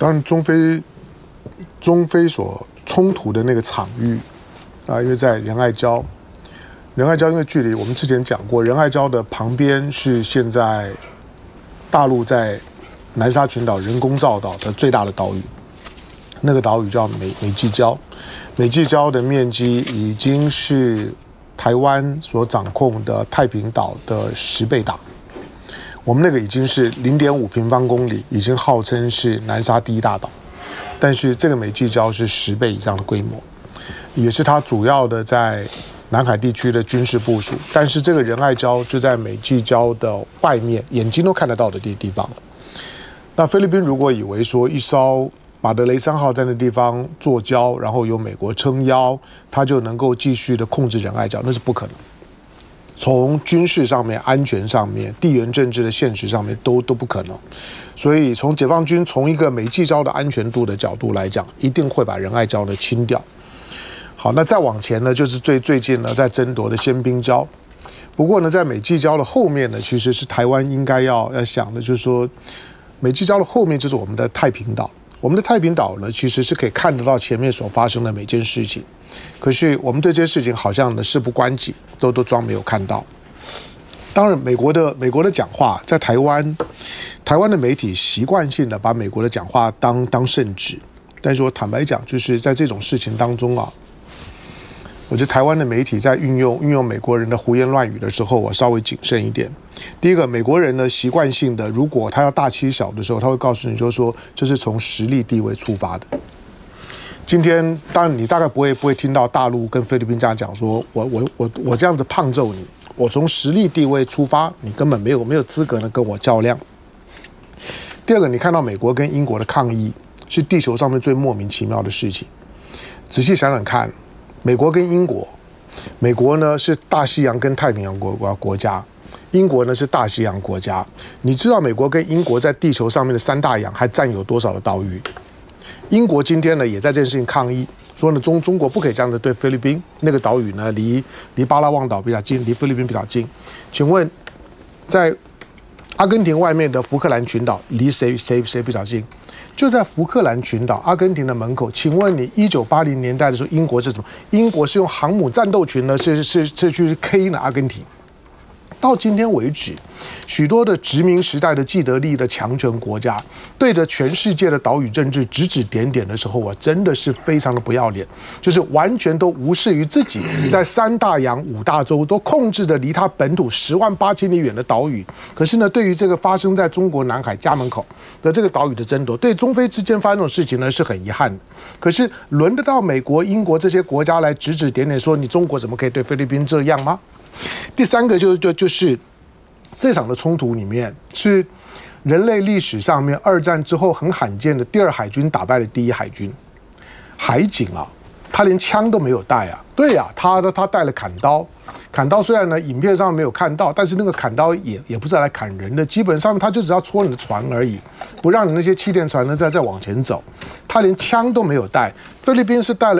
当然，中非所冲突的那个场域啊，因为在仁爱礁，仁爱礁因为距离我们之前讲过，仁爱礁的旁边是现在大陆在南沙群岛人工造岛的最大的岛屿，那个岛屿叫美济礁，美济礁的面积已经是台湾所掌控的太平岛的10倍大。我们那个已经是0.5平方公里，已经号称是南沙第1大岛，但是这个美济礁是10倍以上的规模，也是它主要的在南海地区的军事部署。但是这个仁爱礁就在美济礁的外面，眼睛都看得到的地方。那菲律宾如果以为说一艘马德雷3号在那地方坐礁，然后由美国撑腰，它就能够继续的控制仁爱礁，那是不可能。从军事上面、安全上面、地缘政治的现实上面都不可能，所以从解放军从一个美济礁的安全度的角度来讲，一定会把仁爱礁呢清掉。好，那再往前呢，就是最近呢在争夺的仙宾礁。不过呢，在美济礁的后面呢，其实是台湾应该要想的，就是说，美济礁的后面就是我们的太平岛。我们的太平岛呢，其实是可以看得到前面所发生的每件事情，可是我们对这些事情好像呢事不关己，都装没有看到。当然，美国的讲话在台湾的媒体习惯性的把美国的讲话当圣旨，但是我坦白讲，就是在这种事情当中啊，我觉得台湾的媒体在运用美国人的胡言乱语的时候，我稍微谨慎一点。第一个，美国人呢习惯性的，如果他要大欺小的时候，他会告诉你，就是说这是从实力地位出发的。今天当然你大概不会听到大陆跟菲律宾这样讲说，我这样子胖揍你，我从实力地位出发，你根本没有资格呢跟我较量。第二个，你看到美国跟英国的抗议是地球上面最莫名其妙的事情。仔细想想看，美国跟英国，美国呢是大西洋跟太平洋国家。英国呢是大西洋国家，你知道美国跟英国在地球上面的3大洋还占有多少的岛屿？英国今天呢也在这件事情抗议，说呢中国不可以这样的对菲律宾，那个岛屿呢离巴拉望岛比较近，离菲律宾比较近。请问，在阿根廷外面的福克兰群岛离谁比较近？就在福克兰群岛，阿根廷的门口。请问你1980年代的时候，英国是什么？英国是用航母战斗群呢，是去 K 呢阿根廷。到今天为止，许多的殖民时代的既得利益的强权国家，对着全世界的岛屿政治指指点点的时候，我真的是非常的不要脸，就是完全都无视于自己在3大洋5大洲都控制着离他本土10万8千里远的岛屿。可是呢，对于这个发生在中国南海家门口的这个岛屿的争夺，对中非之间发生这种事情呢，是很遗憾的。可是轮得到美国、英国这些国家来指指点点说，你中国怎么可以对菲律宾这样吗？第三个就是这场的冲突里面是人类历史上面2战之后很罕见的第2海军打败了第1海军。海警啊，他连枪都没有带啊。对啊，他带了砍刀。砍刀虽然呢影片上没有看到，但是那个砍刀也不是来砍人的，基本上他就只要戳你的船而已，不让你那些气垫船呢再往前走。他连枪都没有带。菲律宾是带了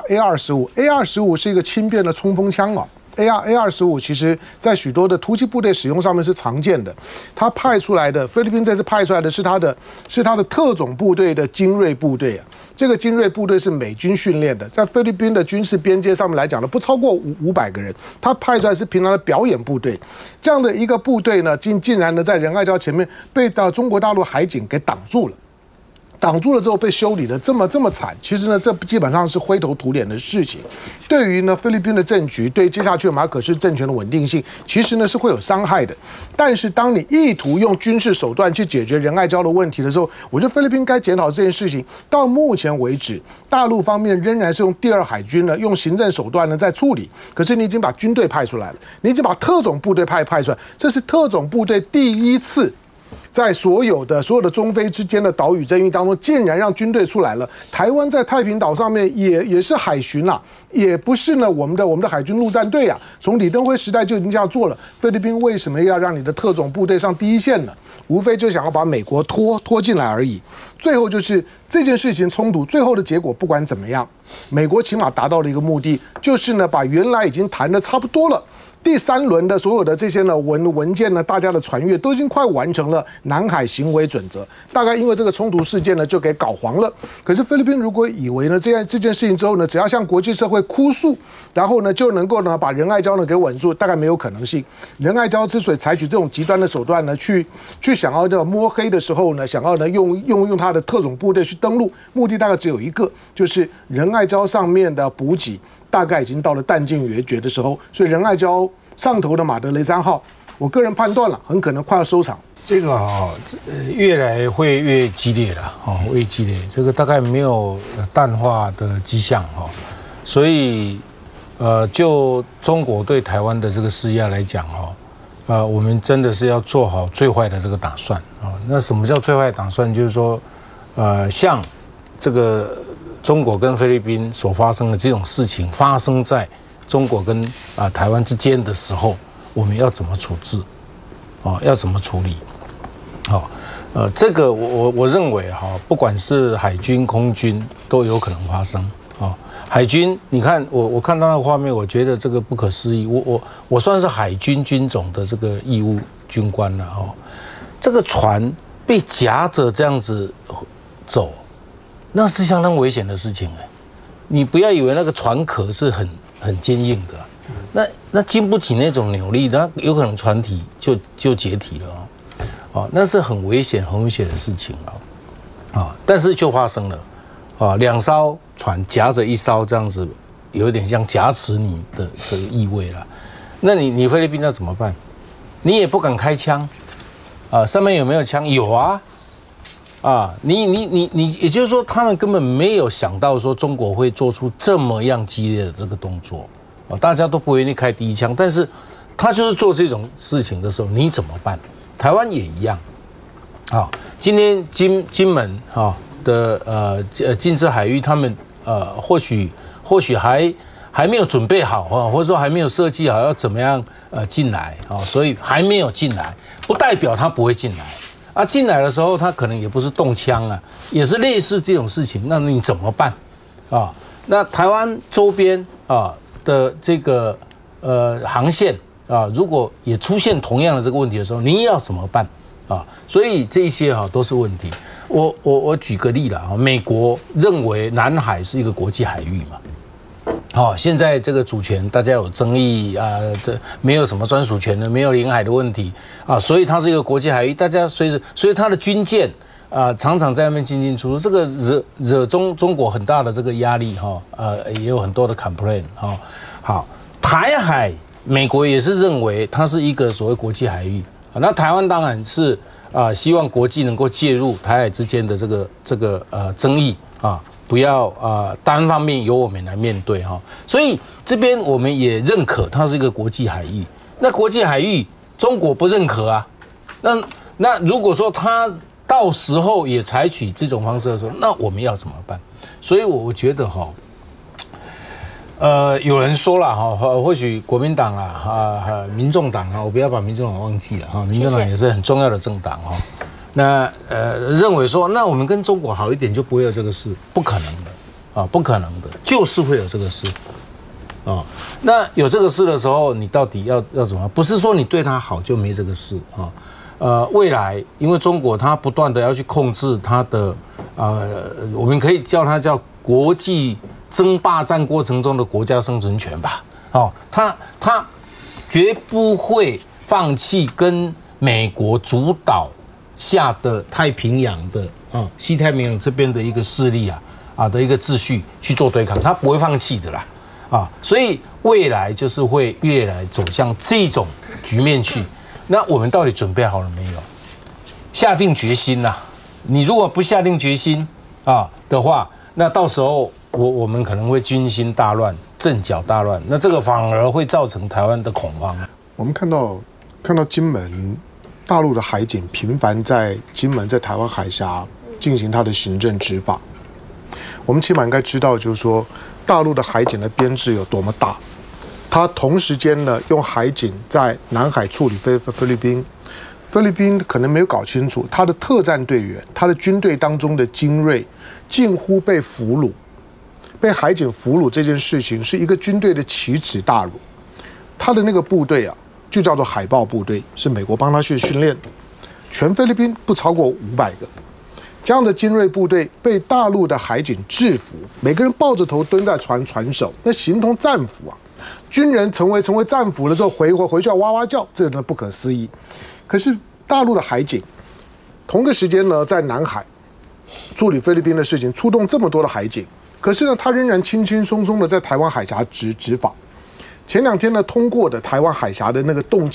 AR-15 是一个轻便的冲锋枪啊。AR-15 其实在许多的突击部队使用上面是常见的。他派出来的菲律宾这次派出来的是他的特种部队的精锐部队啊。这个精锐部队是美军训练的，在菲律宾的军事边界上面来讲呢，不超过500个人。他派出来是平常的表演部队，这样的一个部队呢，竟然呢在仁爱礁前面被中国大陆海警给挡住了。挡住了之后被修理的这么惨，其实呢，这基本上是灰头土脸的事情。对于呢菲律宾的政局，对接下去马可仕政权的稳定性，其实呢是会有伤害的。但是当你意图用军事手段去解决仁爱礁的问题的时候，我觉得菲律宾该检讨这件事情。到目前为止，大陆方面仍然是用第2海军呢，用行政手段呢在处理。可是你已经把军队派出来了，你已经把特种部队派出来，这是特种部队第1次。在所有的中非之间的岛屿争议当中，竟然让军队出来了。台湾在太平岛上面也是海巡啦，也不是呢我们的海军陆战队啊。从李登辉时代就已经这样做了。菲律宾为什么要让你的特种部队上第一线呢？无非就想要把美国拖进来而已。最后就是这件事情冲突最后的结果，不管怎么样，美国起码达到了一个目的，就是呢把原来已经谈的差不多了。 第3轮的所有的这些呢文件呢，大家的传阅都已经快完成了南海行为准则，大概因为这个冲突事件呢就给搞黄了。可是菲律宾如果以为呢这件事情之后呢，只要向国际社会哭诉，然后呢就能够呢把仁爱礁呢给稳住，大概没有可能性。仁爱礁之所以采取这种极端的手段呢，去想要这摸黑的时候呢，想要呢用他的特种部队去登陆，目的大概只有一个，就是仁爱礁上面的补给大概已经到了弹尽援绝的时候，所以仁爱礁上头的马德雷3号，我个人判断了，很可能快要收场。 这个越来会越激烈了，越激烈，这个大概没有淡化的迹象，所以就中国对台湾的这个施压来讲，我们真的是要做好最坏的这个打算啊。那什么叫最坏打算？就是说，像这个中国跟菲律宾所发生的这种事情发生在中国跟台湾之间的时候，我们要怎么处置？要怎么处理？这个我认为不管是海军、空军都有可能发生。海军，你看我看到那个画面，我觉得这个不可思议。我算是海军军种的这个义务军官了这个船被夹着这样子走，那是相当危险的事情你不要以为那个船壳是很坚硬的，那经不起那种扭力，那有可能船体就解体了那是很危险的事情但是就发生了2艘船夹着1艘这样子，有点像夹持你的意味了。那你菲律宾要怎么办？你也不敢开枪上面有没有枪？有你也就是说，他们根本没有想到说中国会做出这么样激烈的这个动作大家都不愿意开第一枪，但是他就是做这种事情的时候，你怎么办？台湾也一样今天金门的禁制海域，他们或许还没有准备好或者说还没有设计好要怎么样进来所以还没有进来，不代表他不会进来进来的时候，他可能也不是动枪也是类似这种事情，那你怎么办那台湾周边的这个航线如果也出现同样的这个问题的时候，你要怎么办所以这些都是问题。我举个例了美国认为南海是一个国际海域嘛现在这个主权大家有争议这没有什么专属权的，没有领海的问题所以它是一个国际海域，大家所以它的军舰常常在那边进进出出，这个惹中国很大的这个压力也有很多的 complaint 好，台海美国也是认为它是一个所谓国际海域那台湾当然是希望国际能够介入台海之间的这个争议不要单方面由我们来面对所以这边我们也认可它是一个国际海域。那国际海域中国不认可那如果说它到时候也采取这种方式的时候，那我们要怎么办？所以我觉得有人说了或许国民党民众党我不要把民众党忘记了民众党也是很重要的政党那认为说，那我们跟中国好一点就不会有这个事，不可能的不可能的，就是会有这个事那有这个事的时候，你到底要怎么？不是说你对他好就没这个事未来因为中国它不断的要去控制它的我们可以叫它叫国际争霸战过程中的国家生存权吧他绝不会放弃跟美国主导下的太平洋的西太平洋这边的一个势力的一个秩序去做对抗，他不会放弃的啦所以未来就是会越来走向这种局面去。那我们到底准备好了没有？下定决心你如果不下定决心的话，那到时候我们可能会军心大乱、阵脚大乱，那这个反而会造成台湾的恐慌。 我们看到金门大陆的海警频繁在金门在台湾海峡进行它的行政执法，我们起码应该知道，就是说大陆的海警的编制有多么大。他同时间呢，用海警在南海处理菲律宾，菲律宾可能没有搞清楚，他的特战队员，他的军队当中的精锐，近乎被俘虏，被海警俘虏这件事情是一个军队的奇耻大辱。 他的那个部队啊，就叫做海豹部队，是美国帮他去训练的，全菲律宾不超过500个。这样的精锐部队被大陆的海警制服，每个人抱着头蹲在船首，那形同战俘啊！军人成为战俘了之后，回去要哇哇叫，这个呢不可思议。可是大陆的海警，同个时间呢在南海处理菲律宾的事情，出动这么多的海警，可是呢他仍然轻轻松松的在台湾海峡执法。前2天呢，通过的台湾海峡的那个洞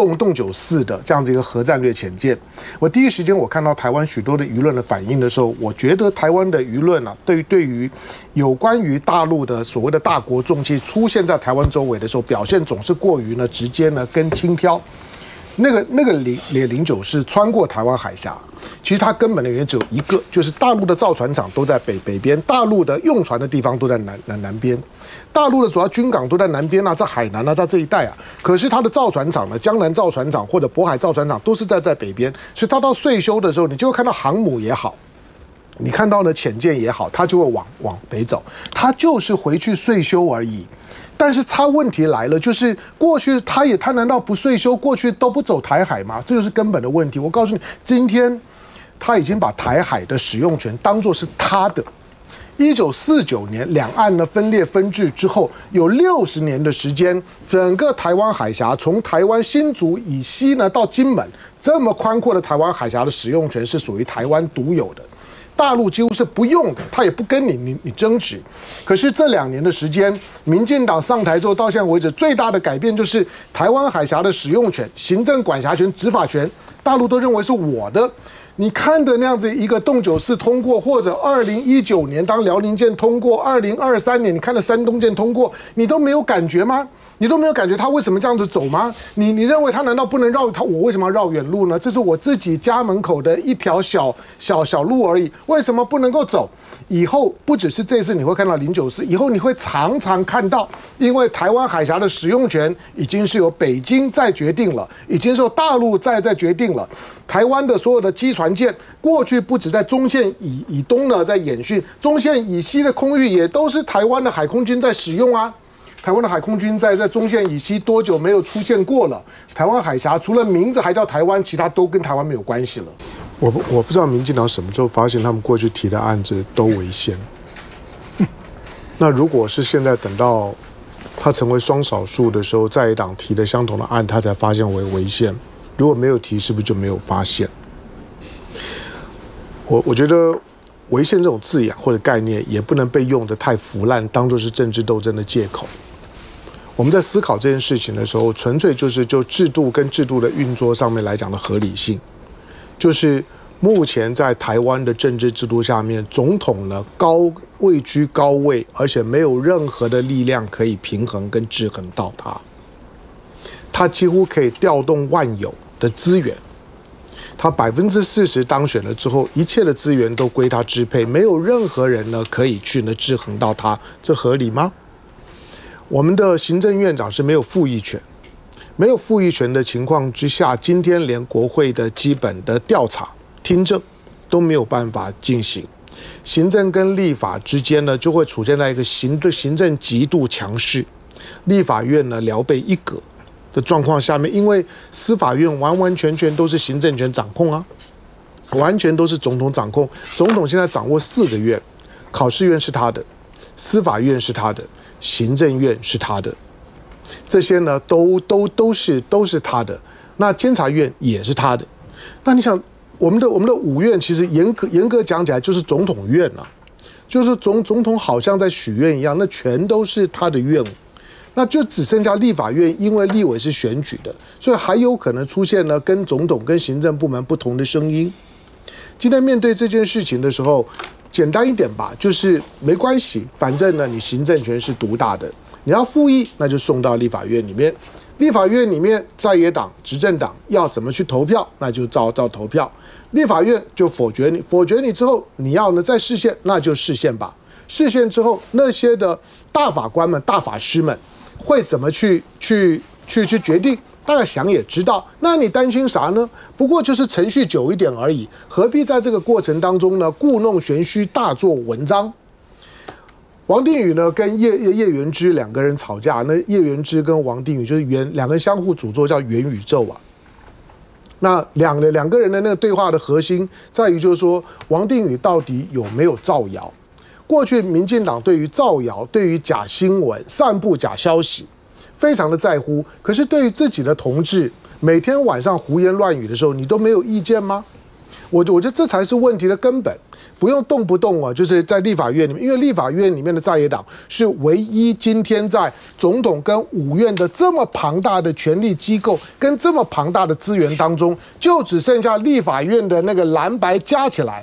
94的这样子一个核战略潜舰，我第一时间我看到台湾许多的舆论的反应的时候，我觉得台湾的舆论啊，对于有关于大陆的所谓的大国重器出现在台湾周围的时候，表现总是过于呢直接呢跟轻佻。那个09是穿过台湾海峡，其实它根本的原因只有一个，就是大陆的造船厂都在北边，大陆的用船的地方都在南边，大陆的主要军港都在南边啊，在海南啊，在这一带啊。可是它的造船厂呢，江南造船厂或者渤海造船厂都是在北边，所以它到岁修的时候，你就会看到航母也好，你看到呢潜舰也好，它就会往北走，它就是回去岁修而已。但是它问题来了，就是过去他难道不岁修，过去都不走台海吗？这就是根本的问题。我告诉你，今天他已经把台海的使用权当作是他的。1949年两岸呢分裂分治之后，有60年的时间，整个台湾海峡从台湾新竹以西呢到金门这么宽阔的台湾海峡的使用权是属于台湾独有的。大陆几乎是不用的，他也不跟你争执。可是这2年的时间，民进党上台之后到现在为止，最大的改变就是台湾海峡的使用权、行政管辖权、执法权，大陆都认为是我的。你看的那样子一个洞94通过，或者2019年当辽宁舰通过，2023年你看的山东舰通过，你都没有感觉吗？你都没有感觉他为什么这样子走吗？你认为他难道不能绕他？我为什么要绕远路呢？这是我自己家门口的一条小路而已，为什么不能够走？以后不只是这次你会看到094，以后你会常常看到，因为台湾海峡的使用权已经是由北京在决定了，已经是由大陆在决定了。台湾的所有的机船舰，过去不止在中线以东呢在演训，中线以西的空域也都是台湾的海空军在使用啊。台湾的海空军在中线以西多久没有出现过了？台湾海峡除了名字还叫台湾，其他都跟台湾没有关系了。我不知道民进党什么时候发现他们过去提的案子都违宪。那如果是现在等到他成为双少数的时候，在野党提的相同的案，他才发现为违宪。如果没有提，是不是就没有发现？我觉得违宪这种字眼或者概念也不能被用得太腐烂，当作是政治斗争的借口。我们在思考这件事情的时候，纯粹就制度跟制度的运作上面来讲的合理性，就是目前在台湾的政治制度下面，总统呢位居高位，而且没有任何的力量可以平衡跟制衡到他几乎可以调动万有的资源。他40%当选了之后，一切的资源都归他支配，没有任何人呢可以去呢制衡到他，这合理吗？我们的行政院长是没有复议权，没有复议权的情况之下，今天连国会的基本的调查、听证都没有办法进行，行政跟立法之间呢就会处在一个行政极度强势，立法院呢聊备一格的状况下面，因为司法院完完全全都是行政权掌控啊，完全都是总统掌控。总统现在掌握4个院，考试院是他的，司法院是他的，行政院是他的，这些呢都是他的。那监察院也是他的。那你想，我们的5院其实严格讲起来就是总统院啊，就是总统好像在许愿一样，那全都是他的愿。那就只剩下立法院，因为立委是选举的，所以还有可能出现了跟总统跟行政部门不同的声音。今天面对这件事情的时候，简单一点吧，就是没关系，反正呢你行政权是独大的，你要复议那就送到立法院里面，立法院里面在野党、执政党要怎么去投票，那就照投票，立法院就否决你，否决你之后，你要呢再释宪，那就释宪吧。释宪之后，那些的大法官们、大法师们会怎么去决定？大家想也知道。那你担心啥呢？不过就是程序久一点而已，何必在这个过程当中呢故弄玄虚、大做文章？ 王定宇呢跟叶元之两个人吵架，那叶元之跟王定宇就是两个人相互诅咒叫元宇宙啊。那两个人的那个对话的核心在于就是说，王定宇到底有没有造谣？过去民进党对于造谣、对于假新闻、散布假消息，非常的在乎。可是对于自己的同志，每天晚上胡言乱语的时候，你都没有意见吗？我觉得这才是问题的根本，不用动不动啊，就是在立法院里面，因为立法院里面的在野党是唯一今天在总统跟五院的这么庞大的权力机构跟这么庞大的资源当中，就只剩下立法院的那个蓝白加起来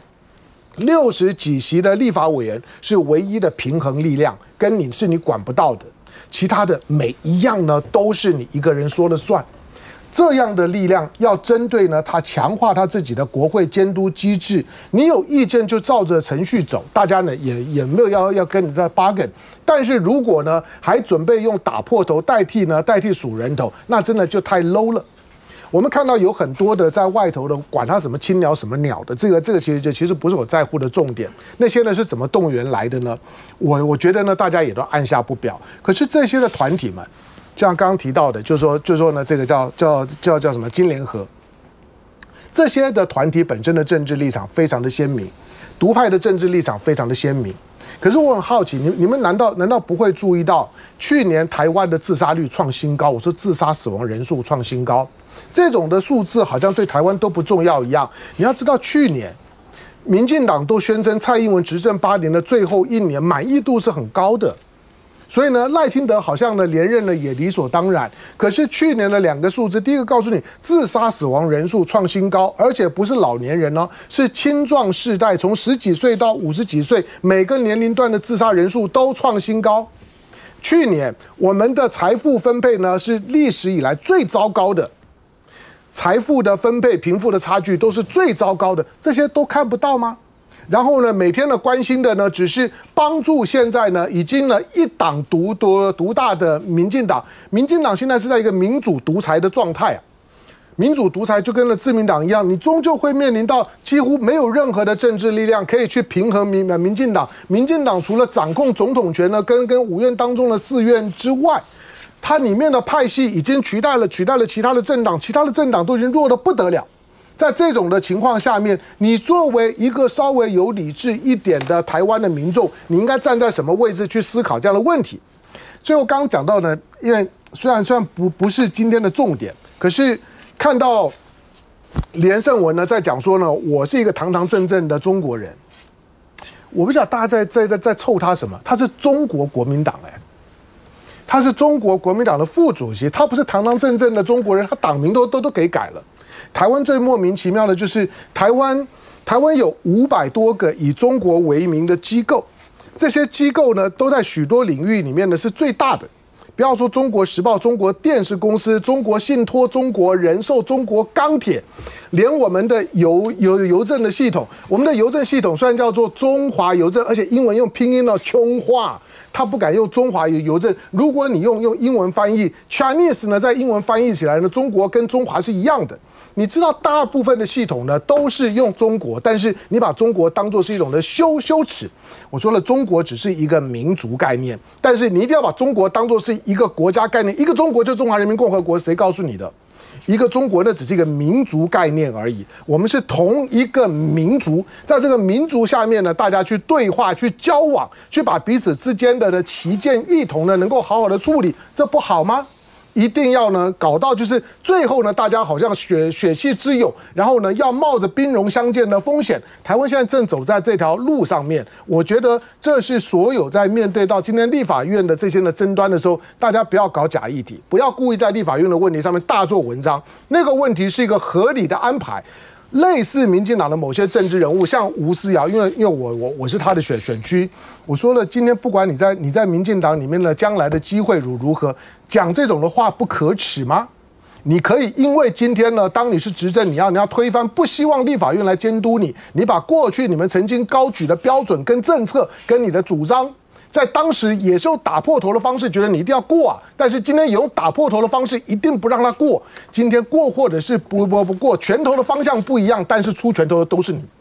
60几席的立法委员是唯一的平衡力量，跟你是你管不到的，其他的每一样呢都是你一个人说了算。这样的力量要针对呢，他强化他自己的国会监督机制。你有意见就照着程序走，大家呢也没有要跟你在 bargain。但是如果呢还准备用打破头代替数人头，那真的就太 low 了。我们看到有很多的在外头的管他什么青鸟什么鸟的，这个其实不是我在乎的重点。那些呢是怎么动员来的呢？我觉得呢大家也都按下不表。可是这些的团体们。就像刚刚提到的，就是说呢，这个叫什么金联合，这些的团体本身的政治立场非常的鲜明，独派的政治立场非常的鲜明。可是我很好奇，你们难道不会注意到去年台湾的自杀率创新高？我说自杀死亡人数创新高，这种的数字好像对台湾都不重要一样。你要知道，去年民进党都宣称蔡英文执政8年的最后1年满意度是很高的。所以呢，赖清德好像呢连任了也理所当然。可是去年的2个数字，第一个告诉你自杀死亡人数创新高，而且不是老年人哦，是青壮世代，从10几岁到50几岁，每个年龄段的自杀人数都创新高。去年我们的财富分配呢是历史以来最糟糕的，财富的分配、贫富的差距都是最糟糕的，这些都看不到吗？然后呢，每天呢关心的呢，只是帮助现在呢已经呢一党独大的民进党。民进党现在是在一个民主独裁的状态啊，民主独裁就跟了自民党一样，你终究会面临到几乎没有任何的政治力量可以去平衡民进党。民进党除了掌控总统权呢，跟五院当中的4院之外，它里面的派系已经取代了其他的政党，其他的政党都已经弱得不得了。在这种的情况下面，你作为一个稍微有理智一点的台湾的民众，你应该站在什么位置去思考这样的问题？最后刚刚讲到呢，因为虽然不是今天的重点，可是看到连胜文呢在讲说呢，我是一个堂堂正正的中国人，我不知道大家在凑他什么？他是中国国民党他是中国国民党的副主席，他不是堂堂正正的中国人，他党名都给改了。台湾最莫名其妙的就是台湾有500多个以中国为名的机构，这些机构呢都在许多领域里面呢是最大的。不要说中国时报、中国电视公司、中国信托、中国人寿、中国钢铁，连我们的邮政的系统，我们的邮政系统虽然叫做中华邮政，而且英文用拼音呢穷话。他不敢用中华邮政，如果你用英文翻译 Chinese 呢，在英文翻译起来呢，中国跟中华是一样的。你知道大部分的系统呢都是用中国，但是你把中国当作是一种的羞耻。我说了，中国只是一个民族概念，但是你一定要把中国当作是一个国家概念，一个中国就是中华人民共和国，谁告诉你的？一个中国呢，只是一个民族概念而已。我们是同一个民族，在这个民族下面呢，大家去对话、去交往、去把彼此之间的旗舰异同呢，能够好好的处理，这不好吗？一定要呢搞到就是最后呢，大家好像血气之友，然后呢要冒着兵戎相见的风险。台湾现在正走在这条路上面，我觉得这是所有在面对到今天立法院的这些的争端的时候，大家不要搞假议题，不要故意在立法院的问题上面大做文章。那个问题是一个合理的安排。类似民进党的某些政治人物，像吴思瑶，因为我是他的选区，我说了，今天不管你在民进党里面的将来的机会如何，讲这种的话不可耻吗？你可以因为今天呢，当你是执政，你要推翻，不希望立法院来监督你，你把过去你们曾经高举的标准跟政策跟你的主张。在当时也是用打破头的方式，觉得你一定要过啊，但是今天也用打破头的方式，一定不让他过。今天过或者是不过，拳头的方向不一样，但是出拳头的都是你。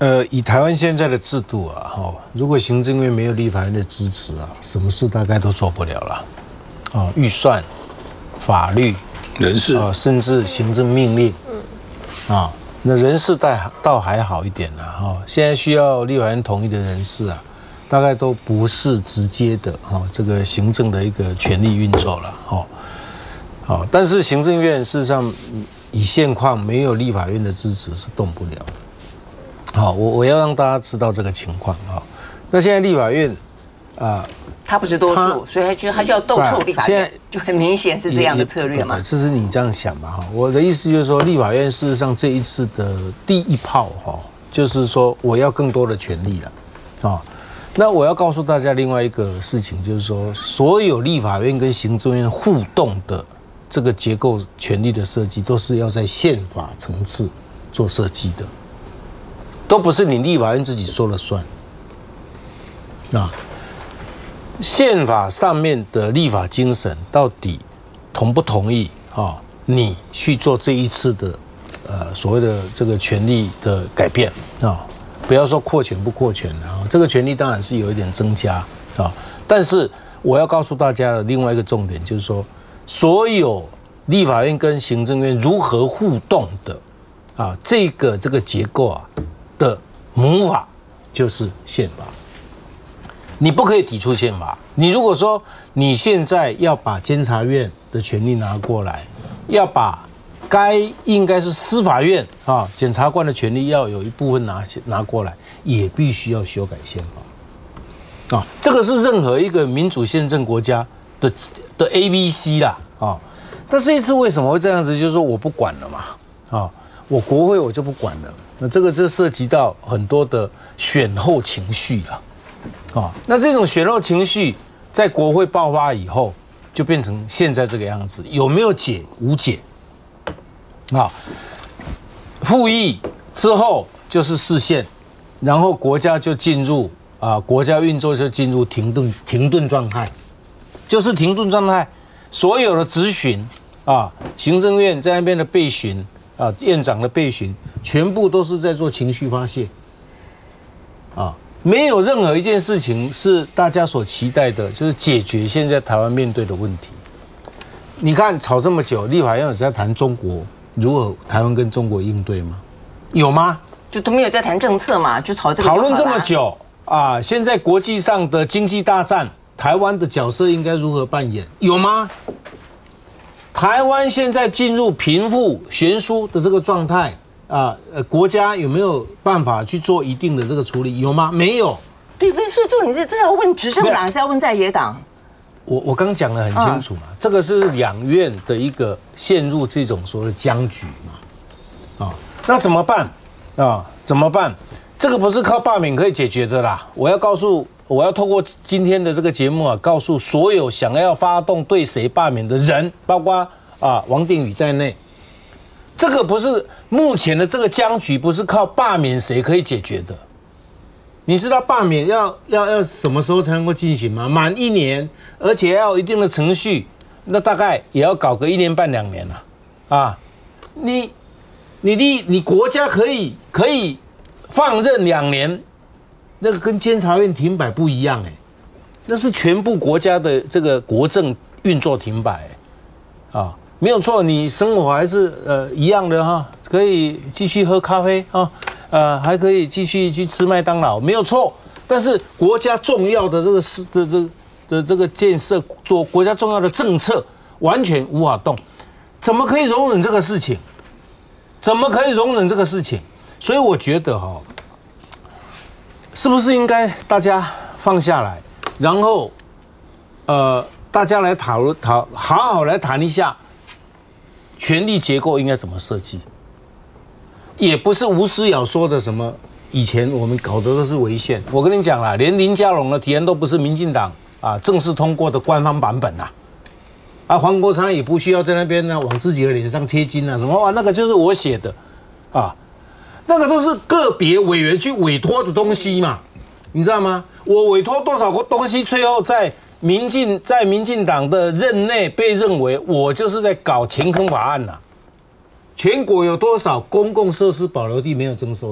以台湾现在的制度啊，如果行政院没有立法院的支持啊，什么事大概都做不了了。预算、法律、 人事甚至行政命令，那人事倒还好一点啦。现在需要立法院同意的人事啊，大概都不是直接的这个行政的一个权力运作了。但是行政院事实上以现况没有立法院的支持是动不了。我要让大家知道这个情况啊。那现在立法院他不是多数，所以他就要斗臭立法院，就很明显是这样的策略嘛。 这是你这样想吧我的意思就是说，立法院事实上这一次的第一炮就是说我要更多的权利了那我要告诉大家另外一个事情，就是说所有立法院跟行政院互动的这个结构权力的设计，都是要在宪法层次做设计的。都不是你立法院自己说了算，宪法上面的立法精神到底同不同意你去做这一次的所谓的这个权力的改变不要说扩权不扩权这个权力当然是有一点增加但是我要告诉大家的另外一个重点就是说，所有立法院跟行政院如何互动的这个结构的母法就是宪法，你不可以抵触宪法。你如果说你现在要把监察院的权力拿过来，要把应该是司法院检察官的权力要有一部分拿过来，也必须要修改宪法这个是任何一个民主宪政国家的 ABC 啦但是这次为什么会这样子？就是说我不管了嘛我国会我就不管了。那这涉及到很多的选后情绪了那这种选后情绪在国会爆发以后，就变成现在这个样子。有没有解？无解复议之后就是释宪，然后国家就进入国家运作就进入停顿状态，就是停顿状态。所有的质询行政院在那边的备询院长的备询，全部都是在做情绪发泄没有任何一件事情是大家所期待的，就是解决现在台湾面对的问题。你看吵这么久，立法院有在谈中国如何台湾跟中国应对吗？有吗？ 就都没有在谈政策嘛，就吵这个讨论这么久现在国际上的经济大战，台湾的角色应该如何扮演？有吗？台湾现在进入贫富悬殊的这个状态国家有没有办法去做一定的这个处理？有吗？没有。 对，不是，所以重点是要问执政党还是要问在野党？ 我刚讲得很清楚嘛，这个是两院的一个陷入这种所谓的僵局嘛那怎么办怎么办？这个不是靠罢免可以解决的啦。我要透过今天的这个节目告诉所有想要发动对谁罢免的人，包括王定宇在内，这个不是目前的这个僵局，不是靠罢免谁可以解决的。你知道罢免要什么时候才能够进行吗？满1年，而且要有一定的程序，那大概也要搞个1年半2年了你国家可以放任2年。那个跟监察院停摆不一样那是全部国家的这个国政运作停摆没有错，你生活还是一样的可以继续喝咖啡还可以继续去吃麦当劳，没有错。但是国家重要的这个建设，做国家重要的政策，完全无法动，怎么可以容忍这个事情？所以我觉得是不是应该大家放下来，然后大家来好好来谈一下权力结构应该怎么设计？也不是吴思瑶说的什么以前我们搞的都是违宪。我跟你讲啦，连林佳龙的提案都不是民进党正式通过的官方版本黄国昌也不需要在那边往自己的脸上贴金什么那个就是我写的那个都是个别委员去委托的东西嘛，你知道吗？我委托多少个东西，最后在民进党的任内被认为我就是在搞前坑法案全国有多少公共设施保留地没有征收的？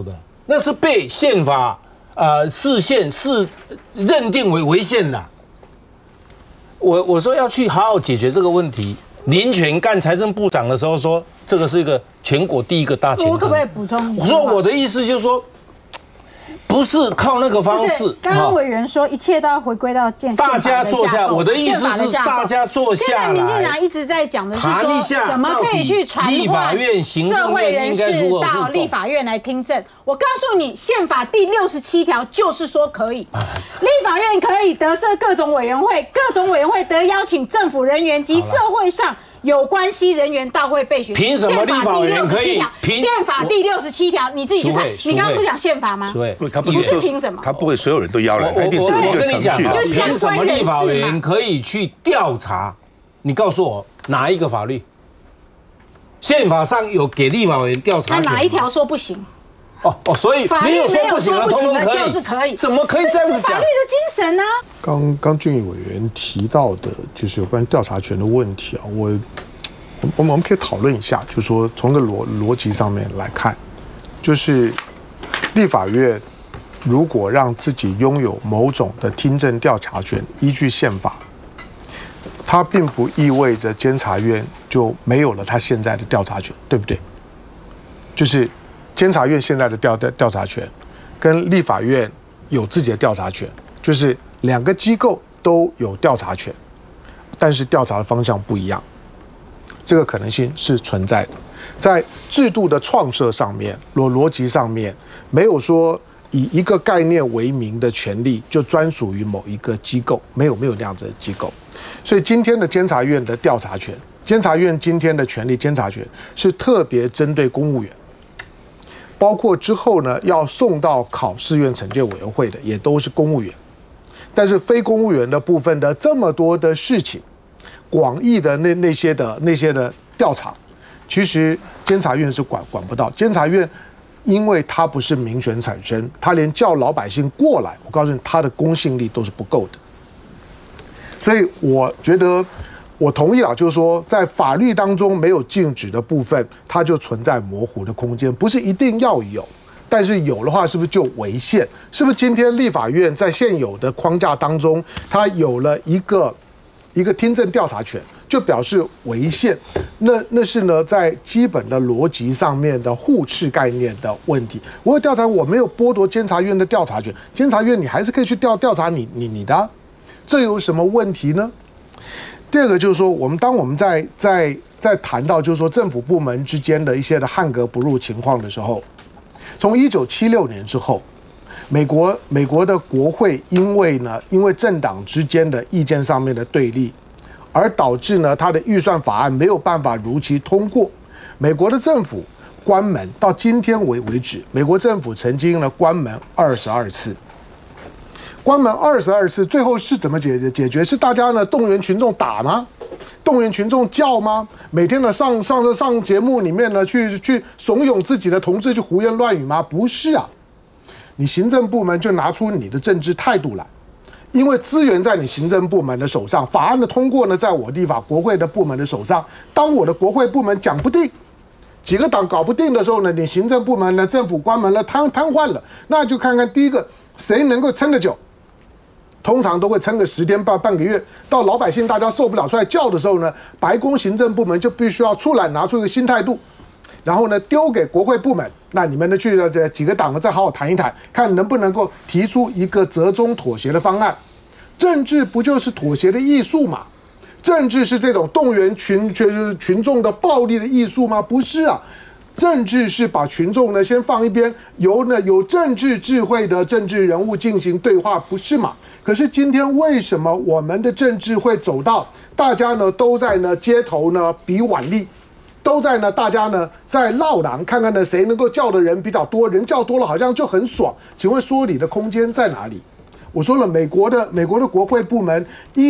那是被宪法释宪认定为违宪的。我说要去好好解决这个问题。林权干财政部长的时候说，这个是一个全国第一个大钱坑。 我可不可以补充？ 我说我的意思就是说，不是靠那个方式。 刚刚委员说，一切都要回归到大家坐下。我的意思是，大家坐下来。 现在民进党一直在讲的是说，怎么可以去传唤社会人士到立法院来听证？我告诉你，宪法第67条就是说可以，立法院可以得设各种委员会，各种委员会得邀请政府人员及社会上有关系人员到会备询。 凭什么立法委员可以？ 宪法第67条，你自己去看。你刚刚不讲宪法吗？不是凭什么？ 他不会所有人都邀来， 我跟你讲， 凭什么立法委员可以去调查？你告诉我哪一个法律？宪法上有给立法委员调查权？ 那哪一条说不行？ 所以没有说不行的，通通就是可以。 怎么可以这样子讲？ 这是法律的精神呢？ 刚俊毅委员提到的，就是有关调查权的问题啊，我们可以讨论一下，就是说从这逻辑上面来看，就是立法院如果让自己拥有某种的听证调查权，依据宪法，它并不意味着监察院就没有了他现在的调查权，对不对？就是监察院现在的调查权，跟立法院有自己的调查权，就是两个机构都有调查权，但是调查的方向不一样，这个可能性是存在的。在制度的创设上面、逻辑上面，没有说以一个概念为名的权利就专属于某一个机构，没有那样子的机构。所以今天的监察院的调查权，监察院今天的权力监察权是特别针对公务员。包括之后呢，要送到考试院惩戒委员会的，也都是公务员。但是非公务员的部分的这么多的事情，广义的那些的调查，其实监察院是管不到。监察院因为它不是民选产生，它连叫老百姓过来，我告诉你，它的公信力都是不够的。所以我觉得。我同意了，就是说，在法律当中没有禁止的部分，它就存在模糊的空间，不是一定要有，但是有的话，是不是就违宪？是不是今天立法院在现有的框架当中，它有了一个听证调查权，就表示违宪？那是呢，在基本的逻辑上面的互斥概念的问题。我有调查，我没有剥夺监察院的调查权，监察院你还是可以去调查你的，这有什么问题呢？第二个就是说，当我们在谈到就是说政府部门之间的一些的汉格不入情况的时候，从1976年之后，美国的国会因为政党之间的意见上面的对立，而导致呢它的预算法案没有办法如期通过。美国的政府关门到今天为止，美国政府曾经呢关门22次。关门22次，最后是怎么解决？是大家呢动员群众打吗？动员群众叫吗？每天呢上节目里面呢去怂恿自己的同志去胡言乱语吗？不是啊，你行政部门就拿出你的政治态度来，因为资源在你行政部门的手上，法案的通过呢在我地法国会的部门的手上。当我的国会部门讲不定，几个党搞不定的时候呢，你行政部门呢政府关门了，瘫痪了，那就看看第一个谁能够撑得久。通常都会撑个10天半个月，到老百姓大家受不了出来叫的时候呢，白宫行政部门就必须要出来拿出一个新态度，然后呢丢给国会部门，那你们呢去这几个党呢再好好谈一谈，看能不能够提出一个折中妥协的方案。政治不就是妥协的艺术吗？政治是这种动员群众的暴力的艺术吗？不是啊。政治是把群众呢先放一边，有政治智慧的政治人物进行对话，不是吗？可是今天为什么我们的政治会走到大家呢都在呢街头呢比腕力，都在呢大家呢在绕廊，看看呢谁能够叫的人比较多，人叫多了好像就很爽。请问说理的空间在哪里？我说了，美国的国会部门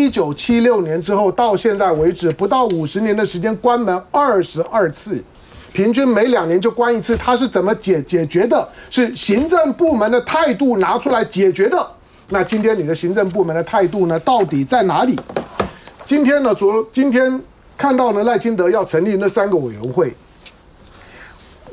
，1976年之后到现在为止，不到50年的时间关门22次。平均每2年就关一次，它是怎么解决的？是行政部门的态度拿出来解决的。那今天你的行政部门的态度呢，到底在哪里？今天看到呢赖清德要成立那3个委员会，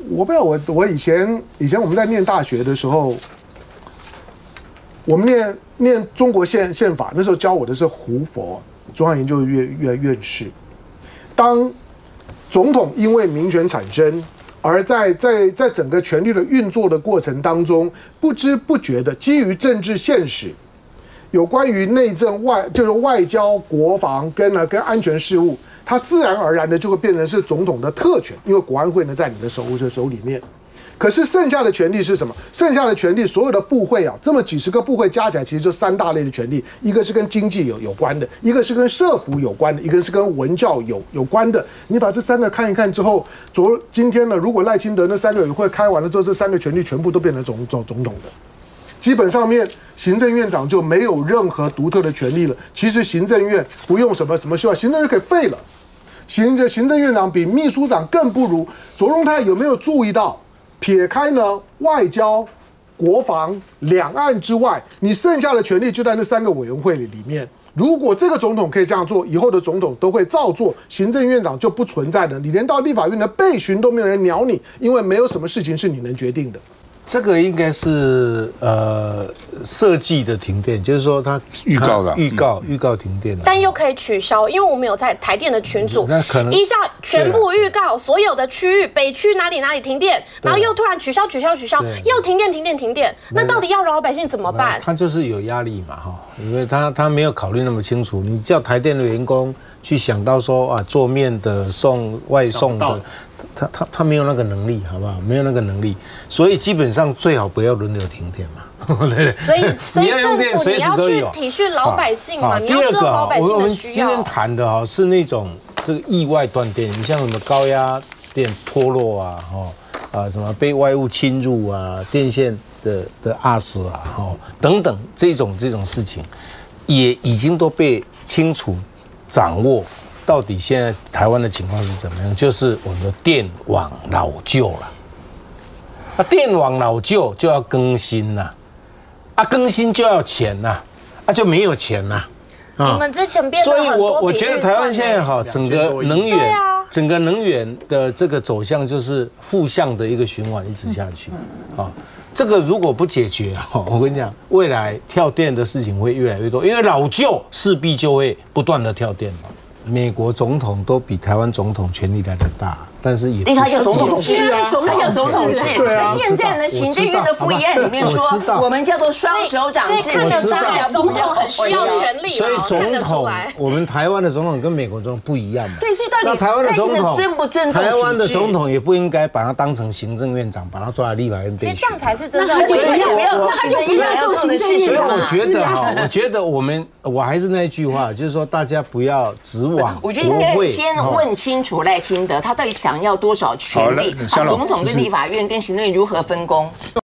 我不知道，我以前我们在念大学的时候，我们念中国宪法，那时候教我的是胡佛中央研究院院士。当总统因为民权产生，而在整个权力的运作的过程当中，不知不觉的基于政治现实，有关于内政就是外交、国防跟安全事务，它自然而然的就会变成是总统的特权，因为国安会呢在你的手里面。可是剩下的权利是什么？剩下的权利，所有的部会啊，这么几十个部会加起来，其实就3大类的权利，一个是跟经济有关的，一个是跟社福有关的，一个是跟文教有关的。你把这3个看一看之后，今天呢，如果赖清德那3个委员会开完了之后，这3个权利全部都变成总统的，基本上面行政院长就没有任何独特的权利了。其实行政院不用什么修改，行政院可以废了。行政院长比秘书长更不如。卓荣泰有没有注意到？撇开呢外交、国防、两岸之外，你剩下的权利就在那3个委员会里面。如果这个总统可以这样做，以后的总统都会照做，行政院长就不存在了。你连到立法院的备询都没有人鸟你，因为没有什么事情是你能决定的。 这个应该是设计的停电，就是说它预告停电了， 但又可以取消，因为我们有在台电的群组， 那可能一下全部预告所有的区域，北区哪里停电，然后又突然取消，又停电，那到底要老百姓怎么办？ 他就是有压力嘛哈，因为他没有考虑那么清楚，你叫台电的员工去想到说啊做面的外送的。他没有那个能力，好不好？没有那个能力，所以基本上最好不要轮流停电嘛。对， 所以政府你要去体恤老百姓嘛，你要知道老百姓的需要。 我们今天谈的哈是那种这个意外断电，你像什么高压电脱落啊，什么被外物侵入啊，电线的压死啊，等等这种事情，也已经都被清楚掌握。到底现在台湾的情况是怎么样？就是我们的电网老旧了，电网老旧就要更新啦，更新就要钱啦，就没有钱啦。 我们之前变得很多， 所以我觉得台湾现在整个能源的这个走向就是负向的一个循环一直下去这个如果不解决我跟你讲，未来跳电的事情会越来越多，因为老旧势必就会不断的跳电嘛。美国总统都比台湾总统权力来得大，但是也因为他有总统制啊，他有总统制。那现在呢，行政院的复议案里面说，我们叫做双手掌制， 看得出来总统很需要权力。 所以总统，我们台湾的总统跟美国总统不一样嘛。 对，所以到底台湾的总统尊不尊重？ 台湾的总统也不应该把他当成行政院长，把他抓来立法院备询。 其实这样才是真正的。 他就不要做行政院长。 所以我觉得我还是那一句话，就是说大家不要指望。 我觉得应该先问清楚赖清德，他到底想要多少权力？总统跟立法院跟行政院如何分工？